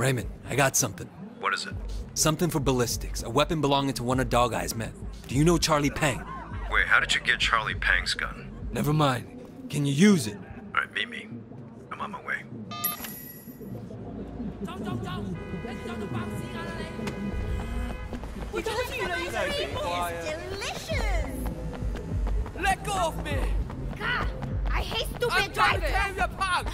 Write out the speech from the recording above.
Raymond, I got something. What is it? Something for ballistics. A weapon belonging to one of Dog Eye's men. Do you know Charlie Pang? Wait, how did you get Charlie Pang's gun? Never mind. Can you use it? All right, meet me. I'm on my way. Delicious! Let go of me! God, I hate stupid I'm trying to drivers! tame your pug!